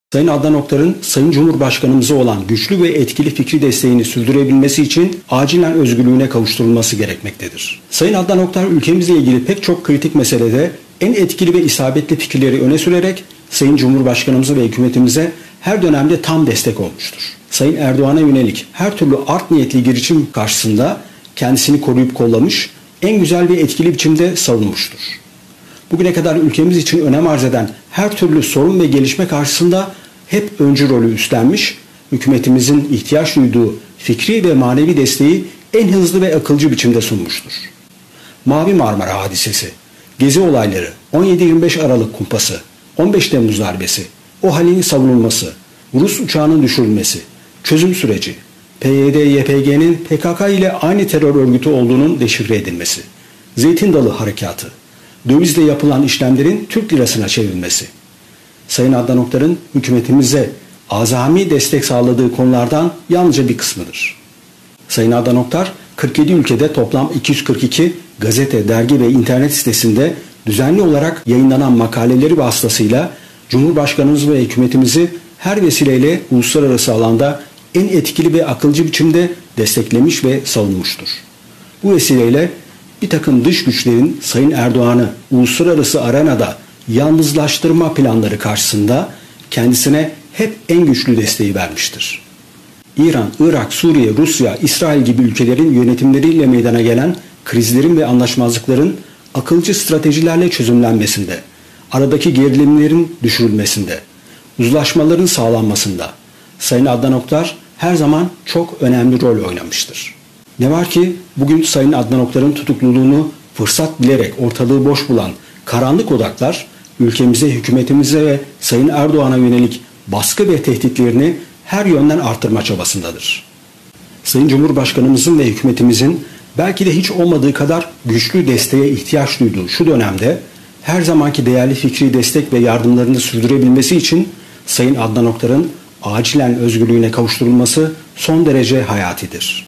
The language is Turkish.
Sayın Adnan Oktar'ın Sayın Cumhurbaşkanımıza olan güçlü ve etkili fikri desteğini sürdürebilmesi için acilen özgürlüğüne kavuşturulması gerekmektedir. Sayın Adnan Oktar ülkemizle ilgili pek çok kritik meselede en etkili ve isabetli fikirleri öne sürerek Sayın Cumhurbaşkanımıza ve hükümetimize her dönemde tam destek olmuştur. Sayın Erdoğan'a yönelik her türlü art niyetli girişim karşısında kendisini koruyup kollamış, en güzel ve etkili biçimde savunmuştur. Bugüne kadar ülkemiz için önem arz eden her türlü sorun ve gelişme karşısında hep öncü rolü üstlenmiş, hükümetimizin ihtiyaç duyduğu fikri ve manevi desteği en hızlı ve akılcı biçimde sunmuştur. Mavi Marmara hadisesi, Gezi olayları, 17-25 Aralık kumpası, 15 Temmuz darbesi, OHAL'in savunulması, Rus uçağının düşürülmesi, çözüm süreci, PYD-YPG'nin PKK ile aynı terör örgütü olduğunun deşifre edilmesi, Zeytin Dalı Harekatı, dövizle yapılan işlemlerin Türk lirasına çevrilmesi. Sayın Adnan Oktar'ın hükümetimize azami destek sağladığı konulardan yalnızca bir kısmıdır. Sayın Adnan Oktar, 47 ülkede toplam 242 gazete, dergi ve internet sitesinde düzenli olarak yayınlanan makaleleri vasıtasıyla Cumhurbaşkanımız ve hükümetimizi her vesileyle uluslararası alanda en etkili ve akılcı biçimde desteklemiş ve savunmuştur. Bu vesileyle bir takım dış güçlerin Sayın Erdoğan'ı uluslararası arenada yalnızlaştırma planları karşısında kendisine hep en güçlü desteği vermiştir. İran, Irak, Suriye, Rusya, İsrail gibi ülkelerin yönetimleriyle meydana gelen krizlerin ve anlaşmazlıkların akılcı stratejilerle çözümlenmesinde, aradaki gerilimlerin düşürülmesinde, uzlaşmaların sağlanmasında Sayın Adnan Oktar her zaman çok önemli rol oynamıştır. Ne var ki bugün Sayın Adnan Oktar'ın tutukluluğunu fırsat bilerek ortalığı boş bulan karanlık odaklar ülkemize, hükümetimize ve Sayın Erdoğan'a yönelik baskı ve tehditlerini her yönden artırma çabasındadır. Sayın Cumhurbaşkanımızın ve hükümetimizin belki de hiç olmadığı kadar güçlü desteğe ihtiyaç duyduğu şu dönemde her zamanki değerli fikri destek ve yardımlarını sürdürebilmesi için Sayın Adnan Oktar'ın acilen özgürlüğüne kavuşturulması son derece hayatidir.